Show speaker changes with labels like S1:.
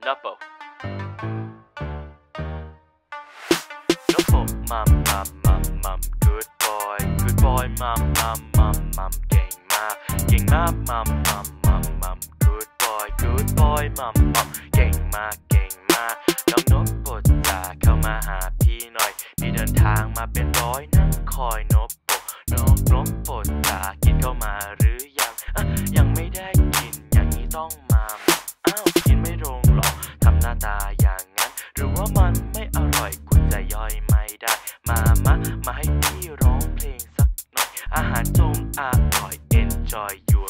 S1: Nopo Nopo Mum Good boy Mum เก่งมากMum Good boy Mum เก่งมากน้องนกโปรดจ่าเข้ามาหาพี่หน่อยพี่เดินทางมาเป็นร้อยนั่งคอยนกโปรดจ่ากินเข้ามาหรือยังยังไม่ได้กินอย่างนี้ต้องมากินไม่ลงหรอกทำหน้าตาอย่างนั้นหรือว่ามันไม่อร่อยคุณจะย่อยไม่ได้มาให้พี่ร้องเพลงสักหน่อยอาหารจงอร่อย Enjoy your